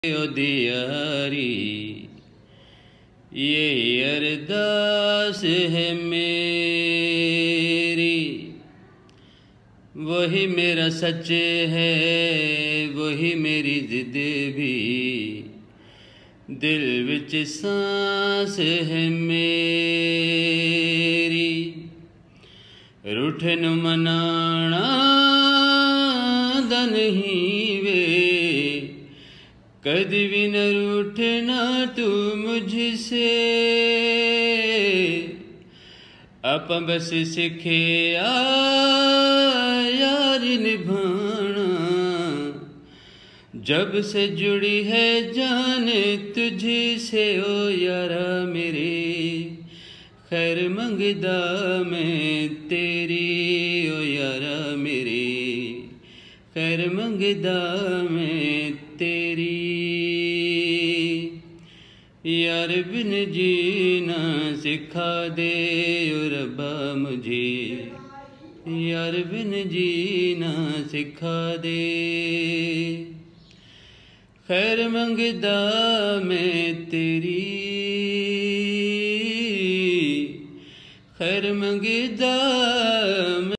ओ दियारी ये अरदास है मेरी, वही मेरा सच है, वही मेरी जिद भी। दिल विच सांस है मेरी, रूठन मनाना दा नहीं वे, कदी भी न रूठना तू मुझसे। आप बस सीखे यार निभाना, जब से जुड़ी है जान तुझी से ओ यारा मेरे। खैर मंगदा मैं तेरी ओ यारा मेरे, खैर मंगदा मैं तेरी। यार बिन जीना सिखा दे ओ रब्बा मुझे, यार बिन जीना सिखा दे। खैर मंगदा मैं तेरी, खैर मंगदा